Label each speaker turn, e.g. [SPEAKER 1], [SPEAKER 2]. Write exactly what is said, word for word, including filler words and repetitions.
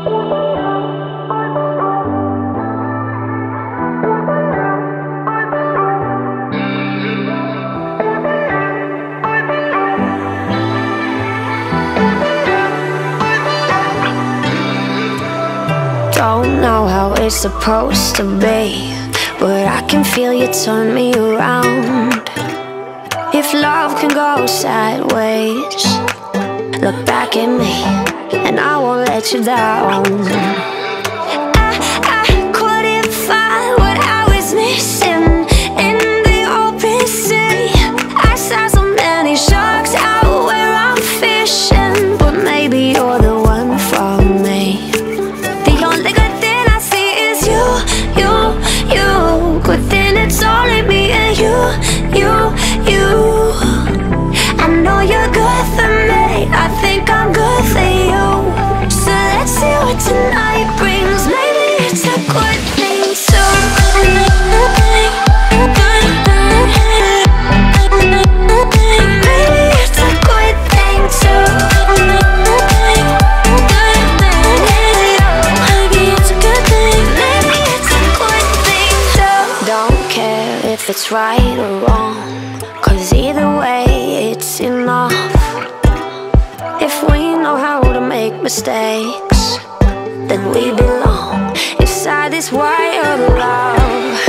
[SPEAKER 1] Don't know how it's supposed to be, but I can feel you turn me around. If love can go sideways, look back at me and I won't let you down. I, I couldn't find what I was missing in the open sea. I saw so many sharks out where I'm fishing, but maybe you're the one for me. The only good thing I see is you, you, you. Good thing it's only me and you, you, you. I know you're good for me, I think I'm good for you. So let's see what tonight brings. Maybe it's a good thing, so maybe it's a good thing, too. If it's right or wrong, 'cause either way it's enough. If we know how to make mistakes, then we belong inside this wild love.